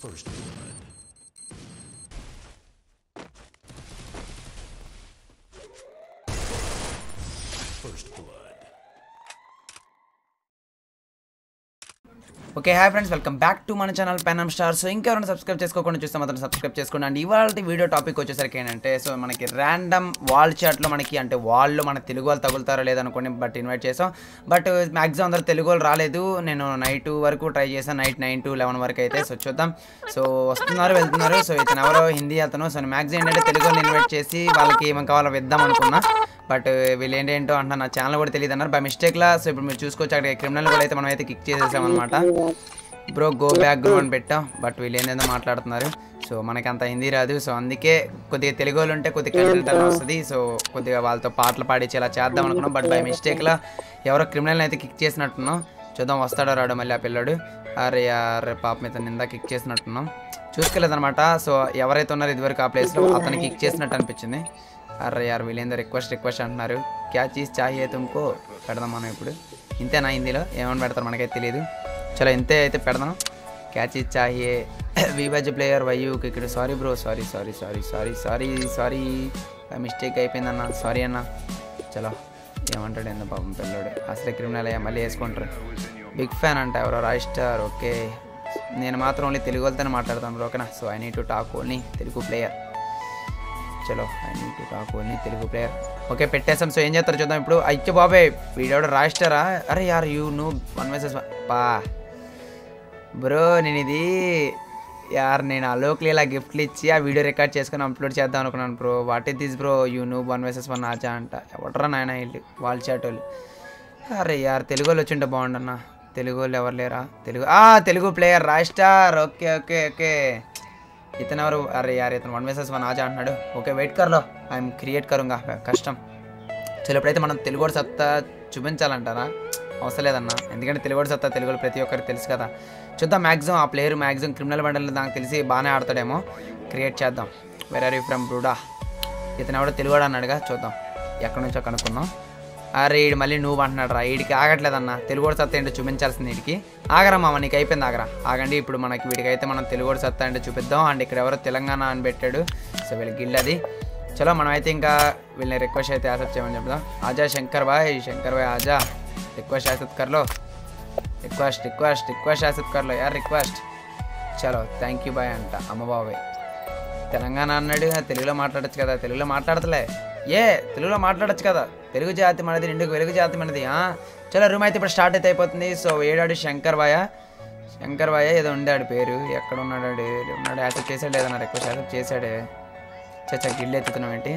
First blood. First blood. Okay hi friends, welcome back to మన channel పెనమ్ star. So ఇంకెవరైనా subscribe చేసుకోకుండా చూస్తే మాత్రం సబ్స్క్రైబ్ చేసుకోండి. అండ్ ఇవాళ వీడియో టాపిక్ వచ్చేసరికి ఏంటంటే, సో మనకి ర్యాండమ్ వాల్ చాట్లో మనకి అంటే వాళ్ళు మన తెలుగు వాళ్ళు తగులుతారో లేదనుకోండి, బట్ ఇన్వైట్ చేసాం. బట్ మ్యాక్సిమం అందరూ తెలుగు వాళ్ళు రాలేదు. నేను నైట్ వరకు ట్రై చేశాను, నైట్ 9 to 11 వరకు అయితే. సో చూద్దాం. సో వస్తున్నారు వెళ్తున్నారు. సో ఇతను ఎవరో హిందీ అతను. సో మ్యాక్సిమం ఏంటంటే తెలుగు వాళ్ళు ఇన్వైట్ చేసి వాళ్ళకి ఏమేమి కావాలో ఇద్దాం అనుకున్నా. బట్ వీళ్ళు ఏంటో అంటున్నా, నా ఛానల్ కూడా తెలియదు అన్నారు బై మిస్టేక్లా. సో ఇప్పుడు మీరు చూసుకోవచ్చు, అక్కడ క్రిమినల్ కూడా అయితే మనం అయితే కిక్ చేసేసాం అనమాట. బ్రో గో బ్యాక్ గ్రౌండ్ అని పెట్టాం. బట్ వీళ్ళు ఏంటో మాట్లాడుతున్నారు. సో మనకి అంత హిందీ రాదు. సో అందుకే కొద్దిగా తెలుగు వాళ్ళు ఉంటే కొద్దిగా కంటెంట్ అని వస్తుంది. సో కొద్దిగా వాళ్ళతో పాటలు పాడించేలా చేద్దాం అనుకున్నాం. బట్ బై మిస్టేక్లా ఎవరో క్రిమినల్ని అయితే కిక్ చేసినట్టున్నాం. చూద్దాం వస్తాడో రాడో మళ్ళీ ఆ పిల్లాడు. అరే పాప మీద నిందా కిక్ చేసినట్టున్నాం, చూసుకోలేదనమాట. సో ఎవరైతే ఉన్నారో ఇదివరకు ఆ ప్లేస్లో అతను కిక్ చేసినట్టు అనిపించింది. అరే యార్ వీళ్ళేందో రిక్వెస్ట్ అంటున్నారు. క్యా చీజ్ చాహియే తుమ్కో పెడదాం మనం ఇప్పుడు. ఇంతేనా హిందీలో ఏమని పెడతారు మనకైతే తెలియదు. చలో ఇంతే అయితే పెడదాం. క్యా చీజ్ చాహియే వివజ్ ప్లేయర్ వయ్యూ ఇక్కడ. సారీ బ్రో, సారీ మిస్టేక్ అయిపోయిందన్న, సారీ అన్న. చలో ఏమంటాడు ఏందో పాపం పిల్లాడు. అసలే క్రిమినల్ అయ్యా మళ్ళీ వేసుకుంటారు. బిగ్ ఫ్యాన్ అంట ఎవరో రాయ్ స్టార్. ఓకే నేను మాత్రం ఓన్లీ తెలుగు వాళ్ళతోనే మాట్లాడతాను బ్రో, ఓకేనా. So I need to talk only Telugu player. చలో I need to talk only Telugu player. Okay పెట్టేసాం. సో ఏం చేస్తారు చూద్దాం ఇప్పుడు. అయ్యో బాబాయ్ వీడెవడో రాయిస్టారా. అరే యార్ యూ నో 1 vs 1 పా బ్రో. నేను అలోక్లు ఇలా గిఫ్ట్లు ఇచ్చి ఆ వీడియో రికార్డ్ చేసుకుని అప్లోడ్ చేద్దాం అనుకున్నాను bro. What is this bro, you know 1 vs 1 ఆచా అంట. ఎవడరా నాయన వీళ్ళు వాళ్ళు చాటోళ్ళు. అరే యార్ తెలుగు వాళ్ళు వచ్చింటే బాగుండన్న. తెలుగు వాళ్ళు ఎవరు లేరా? తెలుగు ప్లేయర్ రాయిస్టార్. ఓకే ఇతను ఎవరు? అరే యార్ ఇతను 1 vs 1 ఆజా అంటున్నాడు. ఓకే వెయిట్ కర్లో ఐఎమ్ క్రియేట్ కరుంగా కష్టం. చలో ఇప్పుడైతే మనం తెలుగు సత్తా చూపించాలంటారా? అవసరం లేదన్నా, ఎందుకంటే తెలుగు సత్తా తెలుగులో ప్రతి ఒక్కరికి తెలుసు కదా. చూద్దాం. మ్యాక్సిమం ఆ ప్లేయర్ మ్యాక్సిమం క్రిమినల్ బండల్ నాకు తెలిసి బాగానే ఆడతాడేమో. క్రియేట్ చేద్దాం. వేర్ ఆర్ యూ ఫ్రమ్ బ్రూడా. ఇతను ఎవడో తెలుగుడు అన్నాడుగా, చూద్దాం ఎక్కడి నుంచో కనుక్కుందాం. అరే ఈడు మళ్ళీ నువ్వు అంటున్నాడు రా. వీడికి ఆగట్లేదన్న. తెలుగు సత్తా ఏంటో చూపించాల్సింది వీడికి. ఆగరా మామ, నీకు అయిపోయింది ఆగండి. ఇప్పుడు మనకి వీడికైతే మనం తెలుగు సత్తా ఏంటో చూపిద్దాం. అండ్ ఇక్కడ ఎవరో తెలంగాణ అని పెట్టాడు. సో వీళ్ళకి గిల్లది. చలో మనం అయితే ఇంకా వీళ్ళని రిక్వెస్ట్ అయితే యాక్సెప్ట్ చేయమని చెప్దాం. ఆజా శంకర్ భాయ్ ఆజా రిక్వెస్ట్ యాక్సెప్ట్ కర్లో. రిక్వెస్ట్ యాక్సెప్ట్ కర్లో యార్ రిక్వెస్ట్. చలో థ్యాంక్ యూ బాయ్ అంట. అమ్మ బాబాయ్ తెలంగాణ అన్నాడు. తెలుగులో మాట్లాడచ్చు కదా. తెలుగులో మాట్లాడతలే. తెలుగులో మాట్లాడచ్చు కదా. తెలుగు జాతి మనది, నిండుకు వెలుగు జాతి మనది. చలో రూమ్ అయితే ఇప్పుడు స్టార్ట్ అయితే అయిపోతుంది. సో ఏడాడు శంకర్ భాయ ఏదో ఉండాడు పేరు. ఎక్కడ ఉన్నాడు యాక్సెప్ట్ చేశాడు లేదన్నా. రిక్వెస్ట్ యాక్సెప్ట్ చేశాడే. గిల్లు ఎత్తుతున్నాం ఏంటి?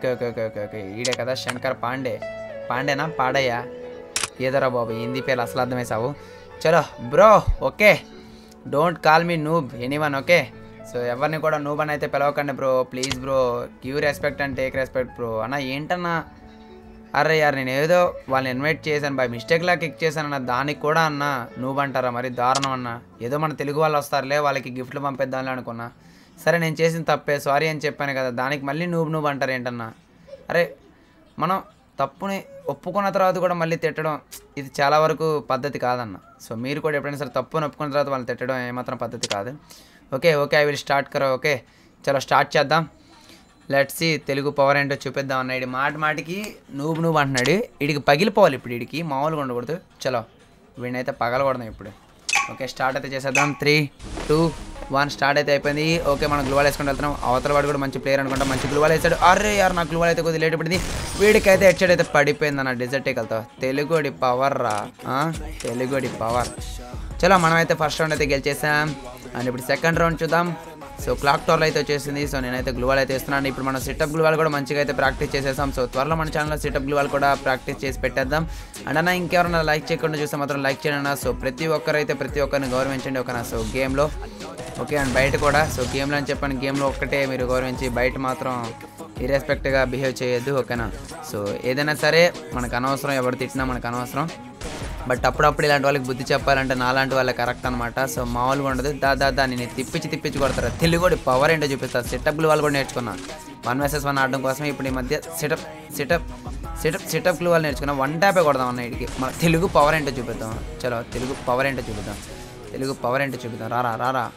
ఓకే ఈడే కదా శంకర్ పాండేనా పాడయ్యా ఏదోరా బాబు. హిందీ పేరు అసలు అర్థమేసావు. చలో bro okay don't call me noob anyone. Okay so ఎవరిని కూడా నూబ్ అని అయితే పిలవకండి bro please bro. Give respect and take respect bro. అన్న ఏంటన్నా. అరే యార్ నేను ఏదో వాళ్ళని ఇన్వైట్ చేశాను బై మిస్టేక్లా కిక్ చేశానన్న. దానికి కూడా అన్న నూబ్ అంటారా? మరి దారుణం అన్న. ఏదో మన తెలుగు వాళ్ళు వస్తారులే వాళ్ళకి గిఫ్ట్లు పంపిద్దాంలే అనుకున్నా. సరే నేను చేసిన తప్పే సారీ అని చెప్పాను కదా, దానికి మళ్ళీ నూబ్ అంటారు ఏంటన్నా. అరే మనం తప్పుని ఒప్పుకున్న తర్వాత కూడా మళ్ళీ తిట్టడం ఇది చాలా వరకు పద్ధతి కాదన్న. సో మీరు కూడా ఎప్పుడైనా సరే తప్పుని ఒప్పుకున్న తర్వాత వాళ్ళని తిట్టడం ఏమాత్రం పద్ధతి కాదు. ఓకే ఐ విల్ స్టార్ట్ కరో. ఓకే చలో స్టార్ట్ చేద్దాం. లెట్స్ సీ తెలుగు పవర్ ఏంటో చూపిద్దాం అన్న. ఇది మాటికి నూబ్ అంటున్నాడు. వీడికి పగిలిపోవాలి ఇప్పుడు. వీడికి మామూలుగా ఉండకూడదు. చలో వీడినైతే పగలకూడదాం ఇప్పుడు. ఓకే స్టార్ట్ అయితే చేసేద్దాం. 3, 2, 1 స్టార్ట్ అయితే అయిపోయింది. ఓకే మనం గ్లూవాల్ వేసుకుంటూ వెళ్తున్నాం. అవతల వాడు కూడా మంచి ప్లేయర్ అనుకుంటా. మంచి గ్లూవాల్ వేసాడు. అరే యార్ నాకు గ్లూవాల్ అయితే కొద్దిగా లేట్ పడింది. వీడికైతే హెడ్షాట్ అయితే పడిపోయింది అన్న. డెజర్ట్కి వెళ్తావు. తెలుగుడి పవర్ రా, తెలుగుడి పవర్. చలో మనమైతే ఫస్ట్ రౌండ్ అయితే గెలిచేసాం. అండ్ ఇప్పుడు సెకండ్ రౌండ్ చూద్దాం. సో క్లాక్ టవర్లో అయితే వచ్చేసింది. సో నేనైతే గ్లూవాల్ అయితే ఇస్తున్నాను. ఇప్పుడు మనం సిటప్ గ్లూవాల్ కూడా మంచిగా అయితే ప్రాక్టీస్ చేసేసాం. సో త్వరలో మన ఛానల్లో సిటప్ గ్లూవాల్ కూడా ప్రాక్టీస్ చేసి పెట్టేద్దాం. అండ్ అన్న ఇంకెవరైనా లైక్ చేయకుండా చూస్తే మాత్రం లైక్ చేయండి అన్న. సో ప్రతి ఒక్కరిని గౌరవించండి ఓకేనా. సో గేమ్లో ఓకే అండ్ బయట కూడా. సో గేమ్లో అని చెప్పండి, గేమ్లో ఒక్కటే మీరు గౌరవించి బయట మాత్రం ఇర్రెస్పెక్ట్గా బిహేవ్ చేయొద్దు ఓకేనా. సో ఏదైనా సరే మనకు అనవసరం, ఎవరు తిట్టినా మనకు అనవసరం. బట్ అప్పుడప్పుడు ఇలాంటి వాళ్ళకి బుద్ధి చెప్పాలంటే నాలాంటి వాళ్ళకి కరెక్ట్ అనమాట. సో మామూలుగా ఉండదు. దాదా నేను తిప్పించి కొడతారు. తెలుగు కూడా పవర్ ఏంటో చూపిస్తారు. సెటప్లు వాళ్ళు కూడా నేర్చుకున్నా 1 vs 1 ఆడడం కోసం. ఇప్పుడు ఈ మధ్య సెటప్లు వాళ్ళు నేర్చుకున్నా. 1 ట్యాపే కొడదాం అన్న. వీడికి మన తెలుగు పవర్ ఏంటో చూపిద్దాం. చలో తెలుగు పవర్ ఏంటో చూపిద్దాం. రారా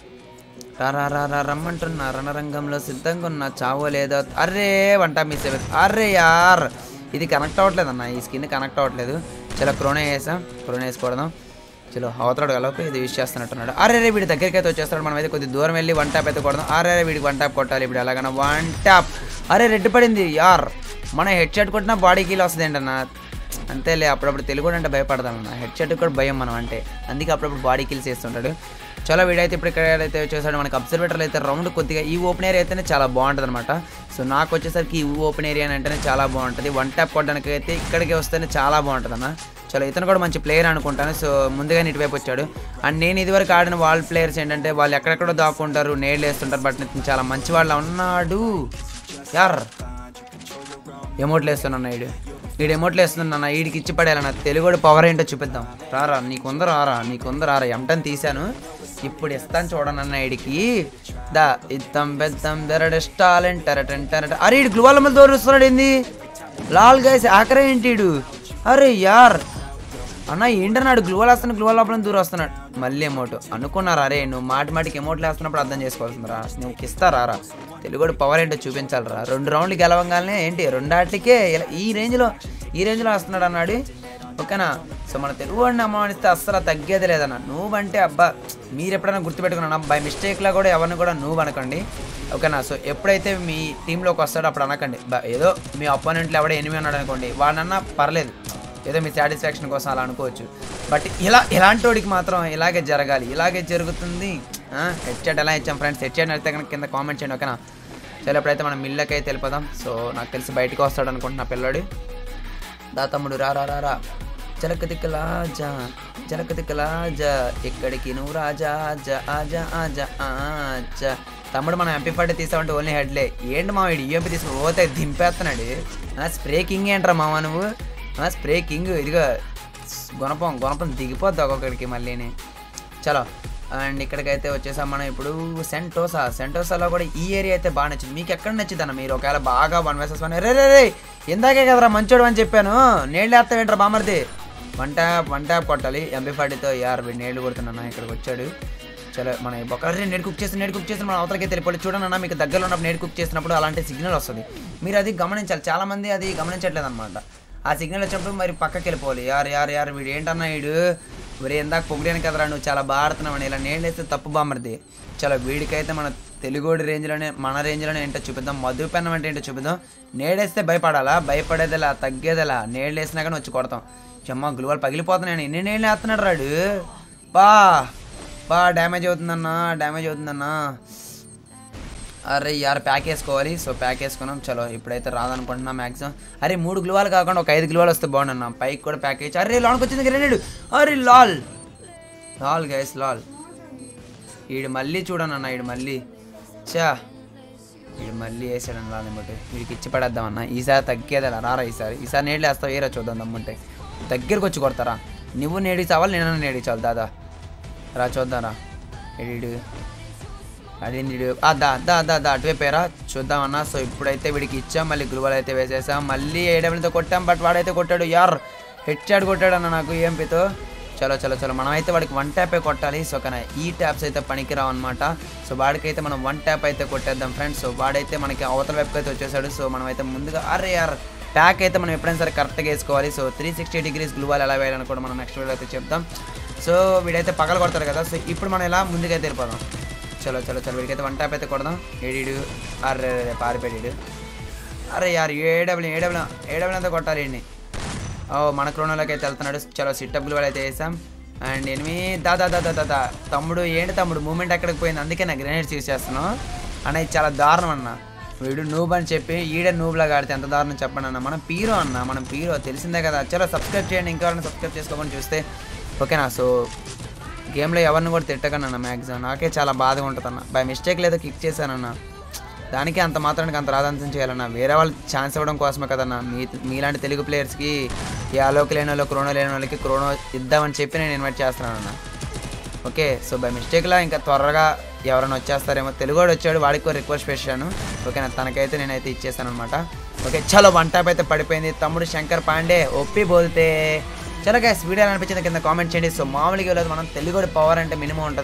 రా రా రా రా రమ్మంటున్నా రణరంగంలో సిద్ధంగా ఉన్న చావో లేదో అరే వంట మిస్ అయిపోయింది అరే యార్ ఇది కనెక్ట్ అవ్వట్లేదు అన్న ఈ స్కిన్ కనెక్ట్ అవ్వట్లేదు చలో క్రోనే వేసాం క్రోనే వేసుకోవడం చలో అవతరాడు కలపి ఇది యూజ్ చేస్తున్నట్టున్నాడు అరే రే వీడి దగ్గరికి అయితే వచ్చేస్తాడు మనం అయితే కొద్ది దూరం వెళ్ళి వన్ ట్యాప్ అయితే కొడదాం అరే వీడికి వన్ ట్యాప్ కొట్టాలి ఇప్పుడు ఎలాగైనా వన్ ట్యాప్ అరే రెడ్ పడింది యార్ మనం హెడ్ షాట్ కొట్టినా బాడీ కీల్ వస్తుంది ఏంటన్నా అంతేలే అప్పుడప్పుడు తెలుగు అంటే భయపడతామన్న హెడ్ షాట్ కూడా భయం మనం అంటే అందుకే అప్పుడప్పుడు బాడీ కిల్స్ చేస్తుంటాడు చాలా వీడైతే ఇప్పుడు ఇక్కడ అయితే వచ్చేసాడు మనకి అబ్జర్వేటర్లు అయితే రౌండ్ కొద్దిగా ఈ ఓపెన్ ఏరియా అయితేనే చాలా బాగుంటుంది అనమాట సో నాకు వచ్చేసరికి ఈ ఓపెన్ ఏరియా అంటేనే చాలా బాగుంటుంది వన్ ట్యాప్ కొట్టడానికి అయితే ఇక్కడికి వస్తేనే చాలా బాగుంటుంది అన్న చాలా ఇతను కూడా మంచి ప్లేయర్ అనుకుంటాను సో ముందుగానే ఇటువైపు వచ్చాడు అండ్ నేను ఇదివరకు ఆడిన వాళ్ళ ప్లేయర్స్ ఏంటంటే వాళ్ళు ఎక్కడెక్కడో దాక్కుంటారు నేళ్ళు వేస్తుంటారు బట్ చాలా మంచి వాళ్ళ ఉన్నాడు యార్ ఎమోట్లు వేస్తున్నాను వీడు ఎమోట్లు వేస్తున్నాను వీడికి ఇచ్చి పడేయాలన్న తెలుగు పవర్ ఏంటో చూపిద్దాం రారా నీకుందరు రారా ఎంటని తీశాను ఇప్పుడు ఇస్తాను చూడండి అన్న వీడికి దా ఇద్దాం పెద్దాం టాలెంట్ అరే వీడు గ్లూవాల మీద దూరుస్తున్నాడు ఏంది లాల్ గైస్ ఆఖరే ఏంటి వీడు అరే యార్ అన్న ఏంటన్నాడు గ్లూవాల్ వేస్తున్నాడు గ్లూవాల్ లోపల దూరం వస్తున్నాడు మళ్ళీ ఎమోటు అనుకున్నారా అరే నువ్వు మాటికి ఎమోట్లు వేస్తున్నప్పుడు అర్థం చేసుకోవాల్సిందిరా నువ్వు ఇస్తారా తెలుగు పవర్ ఏంటో చూపించాలరా 2 రౌండ్లు గెలవంగానే ఏంటి 2 ఆటలకే ఈ రేంజ్లో వస్తున్నాడు అన్నాడు ఓకేనా సో మన తెలుగు వాడిని అమ్మనిస్తే అస్సలు తగ్గేది లేదన్న నువ్వు అంటే అబ్బా మీరు ఎప్పుడైనా గుర్తుపెట్టుకున్నా బై మిస్టేక్లో కూడా ఎవరిని కూడా నువ్వు అనకండి ఓకేనా సో ఎప్పుడైతే మీ టీంలోకి వస్తాడో అప్పుడు అనకండి ఏదో మీ అపోనెంట్లు ఎవడో ఎనిమిది ఉన్నాడు అనుకోండి వాడన్నా పర్లేదు ఏదో మీ సాటిస్ఫాక్షన్ కోసం అలా అనుకోవచ్చు బట్ ఇలాంటి వాడికి మాత్రం ఇలాగే జరగాలి ఇలాగే జరుగుతుంది హెడ్ షాట్ ఎలా ఇచ్చాం ఫ్రెండ్స్ హెడ్ షాట్ అయితే కనుక కింద కామెంట్ చేయండి ఓకేనా సరే ఎప్పుడైతే మనం మిల్లకి అయితే వెళ్ళిపోదాం సో నాకు తెలిసి బయటకు వస్తాడు అనుకుంటున్నా పిల్లాడు దా తమ్ముడు రా జలక తిక్కలాజా ఎక్కడికి నువ్వు రాజా ఆజా తమ్ముడు మనం ఎంపీ ఫార్టీ తీసామంటే ఓన్లీ హెడ్లే ఏంటి మా వీడు ఈఎంపీ తీసుకుని పోతే దింపేస్తున్నాడు స్ప్రే కింగ్ ఏంట్రా మామ నువ్వు స్ప్రే కింగ్ ఇదిగో గుణపం దిగిపోద్ది ఒక్కొక్కడికి మళ్ళీని చలో అండ్ ఇక్కడికైతే వచ్చేసాం మనం ఇప్పుడు సెంటోసాలో కూడా ఈ ఏరియా అయితే బాగా నచ్చింది మీకు ఎక్కడ నచ్చింది అన్న మీరు ఒకవేళ బాగా 1 vs 1 రే ఇందాకే కదరా మంచోడు అని చెప్పాను నేళ్ళు వేస్తావేంట్రా బామర్ది వన్ ట్యాప్ కొట్టాలి ఎంపీ ఫార్టీతో యార్ నేళ్ళు కొడుతున్నా ఇక్కడికి వచ్చాడు చలో మన బొక్కరే నేడు కుక్ చేసి మన అవతలకి తెలిపోయి చూడండి అన్న మీకు దగ్గరలో ఉన్నప్పుడు నేడు కుక్ చేసినప్పుడు అలాంటి సిగ్నల్ వస్తుంది మీరు అది గమనించాలి చాలామంది అది గమనించట్లేదు అనమాట ఆ సిగ్నల్ వచ్చినప్పుడు మరి పక్కకి వెళ్ళిపోవాలి యార్ వీడు ఏంటన్నా వీడు మరి ఎందాక పొగిడాను కదరా నువ్వు చాలా బాగా ఆడుతున్నావు ఇలా నేను వేస్తే తప్పు బామ్మర్ది చాలా వీడికైతే మన తెలుగోడి రేంజ్లోనే మన రేంజ్లోనే ఏంటో చూపిద్దాం మధుపెన్నం అంటే ఏంటో చూపిద్దాం నేడేస్తే భయపడాలా భయపడేదిలా తగ్గేదిలా నేళ్ళు వేసినా కానీ వచ్చి కొడతాం చెమ్మ గ్లూవాలు పగిలిపోతున్నాను ఎన్ని నేళ్ళు వేస్తున్నాడు రాడు బా డ్యామేజ్ అవుతుందన్నా అరే యార్ ప్యాక్ వేసుకోవాలి సో ప్యాక్ వేసుకున్నాం చలో ఇప్పుడైతే రాదనుకుంటున్నా మ్యాక్సిమం అరే 3 గ్లూవాలు కాకుండా ఒక 5 గ్లూవాలు వస్తే బాగుండన్నా పైకి కూడా ప్యాక్ వేయచ్చు అరే లోనికి వచ్చింది గ్రెనేడ్ అరే లాల్ గైస్ వీడు మళ్ళీ చూడనన్నా వీడు మళ్ళీ వేసాడన్న లాని బట్టి వీడికి ఇచ్చి పడేద్దామన్నా ఈసారి తగ్గేదా రారా ఈసారి నేడు వేస్తావు ఏరా చూద్దాం దమ్ముంటే దగ్గరకు వచ్చి కొడతారా నువ్వు నేడి చావాలి నేను నేడి చాలు దాదా రా చూద్దాంరా ఎడీడు అదేంటి దా అటువైపోయారా చూద్దామన్నా సో ఇప్పుడైతే వీడికి ఇచ్చాం మళ్ళీ గ్లూవాల్ అయితే వేసేసాం మళ్ళీ ఏడబ్ల్యూతో కొట్టాం బట్ వాడైతే కొట్టాడు యార్ హెడ్ షాట్ కొట్టాడన్న నాకు EMPతో చలో మనమైతే వాడికి 1 ట్యాపే కొట్టాలి సో కానీ ఈ ట్యాప్స్ అయితే పనికిరావు అనమాట సో వాడికైతే మనం 1 ట్యాప్ అయితే కొట్టేద్దాం ఫ్రెండ్స్ సో వాడైతే మనకి అవతల వైపుకి అయితే వచ్చేసాడు సో మనమైతే ముందుగా అరే యార్ ప్యాక్ అయితే మనం ఎప్పుడైనా సరే కరెక్ట్గా వేసుకోవాలి సో 360 degrees గ్లూవాల్ ఎలా వేయాలని కూడా మనం నెక్స్ట్ వీడియో అయితే చెప్తాం సో వీడైతే పగల కొడతారు కదా సో ఇప్పుడు మనం ఇలా ముందుకైతే వెళ్ళిపోదాం చలో వీడికైతే 1 ట్యాప్ అయితే కొడదాం ఏడీడు అరే పారిపోయాడు అరే యార్ ఏడబ్ల్యూ అంతా కొట్టాలి ఏంటి మన క్రోనోలోకి అయితే వెళ్తున్నాడు చలో సిట్టప్ గ్లూవాల్ అయితే వేసాం అండ్ దా తమ్ముడు ఏంటి తమ్ముడు మూమెంట్ ఎక్కడికి పోయింది అందుకే నా గ్రెనేడ్స్ యూజ్ చేస్తున్నావు అన్న ఇది చాలా దారుణం అన్న వీడు నూబ్ అని చెప్పి ఈడే నూబ్లాగా ఆడితే ఎంత దారుణం చెప్పండి అన్న మనం పీరో తెలిసిందే కదా చలో సబ్స్క్రైబ్ చేయండి ఇంకా సబ్స్క్రైబ్ చేసుకోమని చూస్తే ఓకేనా సో గేమ్లో ఎవరిని కూడా తిట్టకనన్న మ్యాక్సిమం నాకే చాలా బాధగా ఉంటుంది అన్న బై మిస్టేక్ లేదో కిక్ చేశానన్న దానికి అంత మాత్రానికి అంత రాదంతం చేయాలన్నా వేరే వాళ్ళు ఛాన్స్ ఇవ్వడం కోసమే కదన్నా మీలాంటి తెలుగు ప్లేయర్స్కి యాలోకి లేని వాళ్ళు క్రోనో లేని వాళ్ళకి క్రోనో ఇద్దామని చెప్పి నేను ఇన్వైట్ చేస్తున్నానన్నా ఓకే సో బై మిస్టేక్లా ఇంకా త్వరగా ఎవరైనా వచ్చేస్తారేమో తెలుగువాడు వచ్చాడు వాడికి రిక్వెస్ట్ చేశాను ఓకేనా తనకైతే నేనైతే ఇచ్చేసాను అనమాట ఓకే చలో 1 ట్యాప్ అయితే పడిపోయింది తమ్ముడు శంకర్ పాండే ఒప్పి బోల్తే చలో గైస్ వీడియో అనిపించింది కింద కామెంట్ చేయండి సో మామూలుగా వెళ్ళదు మనం తెలుగు పవర్ అంటే మినిమం ఉంటుంది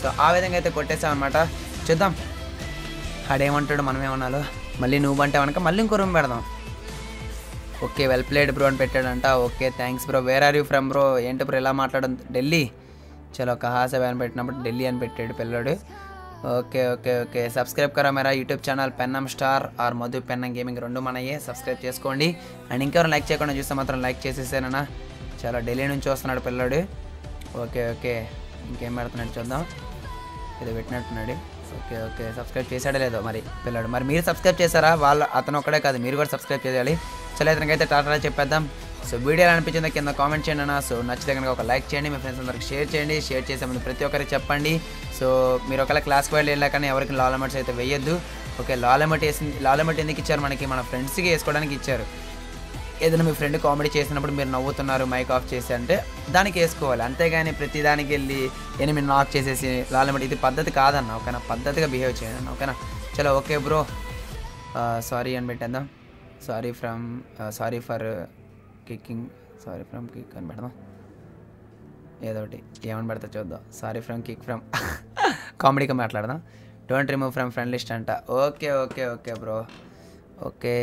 సో ఆ విధంగా అయితే కొట్టేసాం అనమాట. చూద్దాం ఆడేమంటాడు మనం ఏమన్నాలో. మళ్ళీ నువ్వు అంటే కనుక మళ్ళీ ఇంకో రూమ్ పెడదాం. ఓకే వెల్ ప్లేడ్ బ్రో అని పెట్టాడంట. Okay thanks bro. Where are you from bro? ఏంటి బ్రో ఇలా మాట్లాడడం? ఢిల్లీ. చలో కహాసే అని పెట్టినప్పుడు ఢిల్లీ అని పెట్టాడు పిల్లడు. ఓకే ఓకే ఓకే సబ్స్క్రైబ్ కరా మేరా YouTube channel Pennam star or Madhu Pennam gaming రెండు మనయే. సబ్స్క్రైబ్ చేసుకోండి. అండ్ ఇంకెవరు లైక్ చేయకుండా చూస్తే మాత్రం లైక్ చేసేసానన్నా. చాలా ఢిల్లీ నుంచి వస్తున్నాడు పిల్లడు. ఓకే ఓకే ఇంకేం పెడుతున్నాడు చూద్దాం. ఇది పెట్టినట్టున్నాడు. ఓకే ఓకే సబ్స్క్రైబ్ చేశాడో లేదో మరి పిల్లడు. మరి మీరు సబ్స్క్రైబ్ చేశారా? అతను ఒక్కడే కాదు మీరు కూడా సబ్స్క్రైబ్ చేయాలి. చలో ఇతనికైతే టాటా చెప్పేద్దాం. సో వీడియో ఎలా అనిపించిందో కింద కామెంట్ చేయండి అన్న. సో నచ్చితే కనుక ఒక లైక్ చేయండి. మీ ఫ్రెండ్స్ అందరికి షేర్ చేయండి. షేర్ చేసే ముందు ప్రతి ఒక్కరికి చెప్పండి. సో మీరు ఒకవేళ క్లాస్కి వెళ్ళాకనే ఎవరికి లాల్ ఎమౌంట్స్ అయితే వేయొద్దు. ఓకే లాల్ ఎమౌంట్ ఎందుకు ఇచ్చారు మనకి? మన ఫ్రెండ్స్కి వేసుకోవడానికి ఇచ్చారు. ఏదైనా మీ ఫ్రెండ్ కామెడీ చేసినప్పుడు మీరు నవ్వుతున్నారు మైక్ ఆఫ్ చేసి అంటే దానికి వేసుకోవాలి. అంతేగాని ప్రతి దానికి వెళ్ళి ఎనిమిది నాక్ చేసేసి లాల్ ఎమౌంట్ ఇది పద్ధతి కాదన్న. ఓకేనా? పద్ధతిగా బిహేవ్ చేయండి అన్న. ఓకేనా? చలో ఓకే బ్రో సారీ అని పెట్టేద్దాం. సారీ ఫర్ కిక్కింగ్ అని పెడదాం. ఏదో ఒకటి ఏమని పెడతా చూద్దాం. సారీ ఫ్రమ్ కిక్ ఫ్రమ్ కామెడీగా మాట్లాడదాం. Don't remove from friend list అంట. Okay okay okay bro. Okay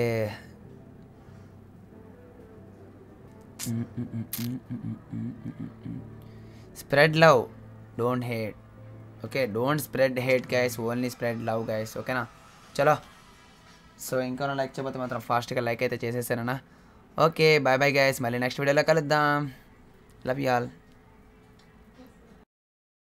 spread love don't hate. Okay don't spread hate guys, only spread love guys. ఓకేనా? చలో సో ఇంకా లైక్ చేయకపోతే మాత్రం ఫాస్ట్గా లైక్ అయితే చేసేసానన్నా. Okay bye bye guys. మళ్ళీ నెక్స్ట్ వీడియోలో కలుద్దాం. Love you all.